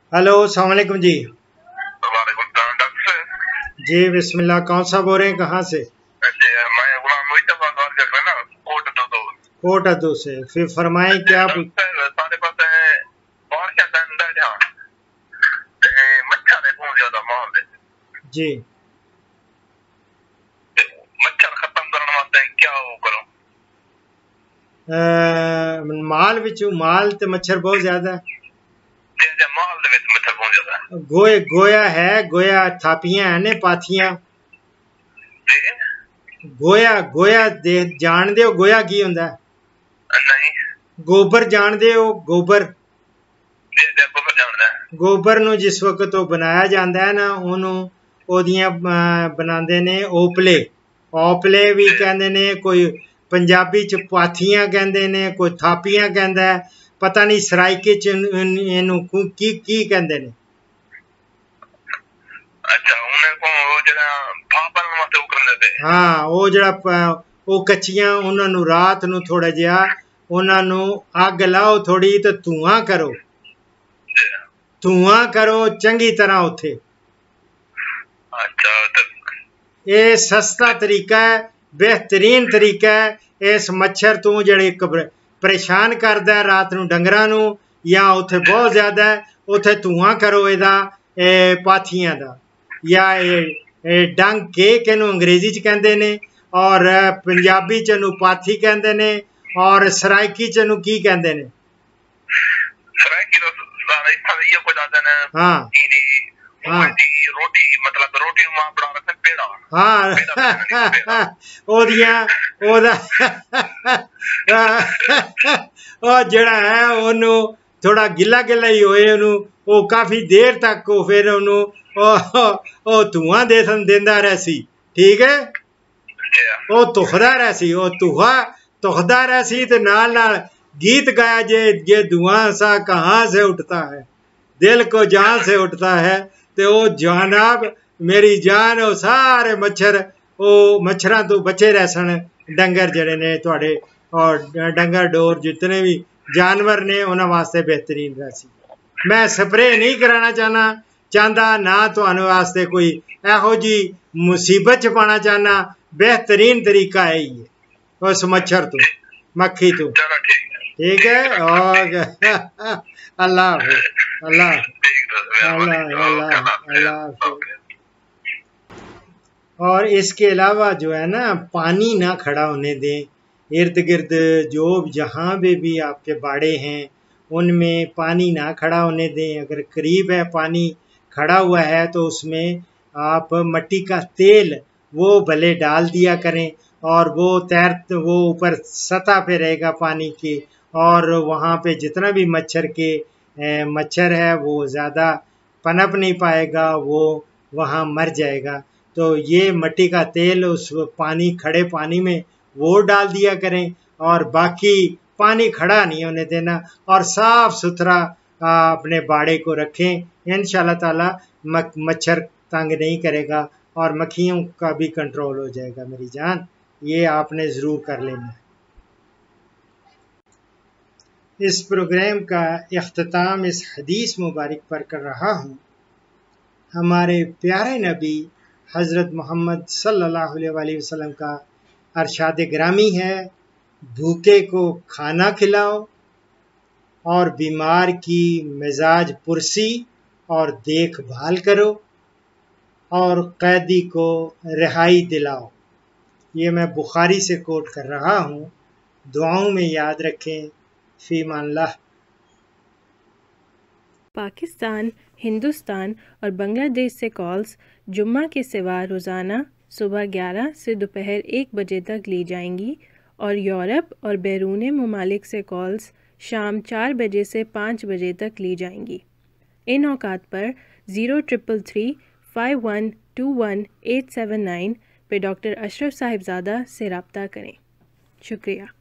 Hello, अस्सलाम वालेकुम जी। वालेकुम सलाम डॉक्टर साहब। जी बिस्मिल्लाह, कौन सा बोल रहे हैं, कहाँ से? जी मैं गुलाम मुस्तफा बात कर रहा ना, कोट दो। कोट अदू से। फिर फरमाएं क्या डॉक्टर साहब सारे पास और क्या धंधा जहां ते मच्छर है बहुत ज्यादा माहौल है। जी मच्छर खत्म करने वास्ते क्या हो करो? माल विचों माल ते मच्छर बहुत ज्यादा है। जे माहौल दे विच मच्छर बहुत ज्यादा है। गोया है, गोया थापियां है ने पाथियां। जी गोया दे जानदे हो गोया की हुंदा है? नहीं गोबर जानदे हो? गोबर जे गोबर जानदा है। गोबर ਨੂੰ जिस वक्त ਉਹ बनाया ਜਾਂਦਾ है ना, ਉਹਨੂੰ ਉਹਦੀਆਂ बनाते ने ओपले। ओपले भी कहते ने, कोई पंजाबी च पाथियां कहते ने, कोई थापियां कहता है, पता नहीं सराइके च इनू की कहते ने। अच्छा उन्हें को वो जरा भापन वास्ते उकरने दे। हाँ, ਉਹ ਜਿਹੜਾ ਉਹ ਕੱਚੀਆਂ ਉਹਨਾਂ ਨੂੰ ਰਾਤ ਨੂੰ ਥੋੜਾ ਜਿਹਾ ਉਹਨਾਂ ਨੂੰ ਅੱਗ ਲਾਓ ਥੋੜੀ ਤੇ ਧੂਆਂ ਕਰੋ ਚੰਗੀ ਤਰ੍ਹਾਂ ਉੱਥੇ। अच्छा तो ਇਹ ਸਸਤਾ ਤਰੀਕਾ ਹੈ, बेहतरीन तरीका है। इस मच्छर तो ਜਿਹੜੇ परेशान करता है रात ਨੂੰ ਡੰਗਰਾਂ ਨੂੰ ਜਾਂ ਉੱਥੇ बहुत ज़्यादा है, ਉੱਥੇ ਧੂਆਂ ਕਰੋ ਇਹਦਾ ਪਾਥੀਆਂ ਦਾ, ਜਾਂ ਇਹ ਡੰਗ ਕੇਕ ਇਹਨੂੰ ਅੰਗਰੇਜ਼ੀ ਚ ਕਹਿੰਦੇ ਨੇ, ਔਰ ਪੰਜਾਬੀ ਚ ਇਹਨੂੰ ਪਾਥੀ ਕਹਿੰਦੇ ਨੇ, ਔਰ ਸਰਾਇਕੀ ਚ ਇਹਨੂੰ ਕੀ ਕਹਿੰਦੇ ਨੇ? सराय की तो सारे ये को जाते हैं। हाँ हाँ रोटी मतलब रोटी मां बना रखे पेड़ा। हाँ ਉਹਦੀਆਂ ਉਹਦਾ ਉਹ ਜਿਹੜਾ ਹੈ ਉਹਨੂੰ ਥੋੜਾ ਗਿੱਲਾ ਗਿੱਲਾ ਹੀ ਹੋਏ, ਉਹਨੂੰ ਉਹ ਕਾਫੀ ਦੇਰ ਤੱਕ ਉਹ ਫਿਰ ਉਹਨੂੰ ਉਹ ਧੂਆਂ ਦਿੰਦਾ ਰਿਹਾ ਸੀ। ਠੀਕ ਹੈ, ਉਹ ਧੁਖਦਾ ਰਿਹਾ ਸੀ, ਉਹ ਧੁਖਦਾ ਰਿਹਾ ਸੀ ਤੇ ਨਾਲ ਨਾਲ गीत गाया, जे धुआं सा कहाँ से उठता है, दिल को जहाँ से उठता है। तो वो जनाब मेरी जान, वो सारे मच्छर, वो मच्छरां तो बचे रह सन डंगर जड़े ने थोड़े, और डंगर डोर जितने भी जानवर ने उन्होंने वास्ते बेहतरीन रह सी। मैं स्प्रे नहीं कराना चाहता ना तुहानू वास्ते कोई एहो जी मुसीबत च पाना चाहना। बेहतरीन तरीका है ही उस मच्छर तो, मक्खी तो। ठीक है, और अल्लाह और इसके अलावा जो है ना, पानी ना खड़ा होने दें इर्द गिर्द, जो जहाँ भी आपके बाड़े हैं उनमें पानी ना खड़ा होने दें। अगर करीब है पानी खड़ा हुआ है तो उसमें आप मट्टी का तेल वो भले डाल दिया करें, और वो ऊपर सतह पे रहेगा पानी की, और वहाँ पे जितना भी मच्छर है वो ज़्यादा पनप नहीं पाएगा, वो वहाँ मर जाएगा। तो ये मट्टी का तेल उस खड़े पानी में वो डाल दिया करें, और बाकी पानी खड़ा नहीं होने देना, और साफ सुथरा अपने बाड़े को रखें। इंशाल्लाह ताला मच्छर तंग नहीं करेगा, और मक्खियों का भी कंट्रोल हो जाएगा मेरी जान। ये आपने ज़रूर कर लेना है। इस प्रोग्राम का इख्तिताम इस हदीस मुबारक पर कर रहा हूँ। हमारे प्यारे नबी हज़रत मोहम्मद सल्लल्लाहु अलैहि वसल्लम का अरशाद ग्रामी है, भूखे को खाना खिलाओ, और बीमार की मिजाज पुरसी और देखभाल करो, और कैदी को रिहाई दिलाओ। ये मैं बुखारी से कोट कर रहा हूँ। दुआओं में याद रखें। फ़ीमानिल्लाह। पाकिस्तान, हिंदुस्तान और बांग्लादेश से कॉल्स जुम्मा के सिवा रोज़ाना सुबह 11 से दोपहर 1 बजे तक ली जाएंगी, और यूरोप और बैरून ममालिक से कॉल्स शाम 4 बजे से 5 बजे तक ली जाएंगी। इन औकात पर 0333 5121 879 पे डॉक्टर अशरफ साहिबजादा से रब्ता करें। शुक्रिया।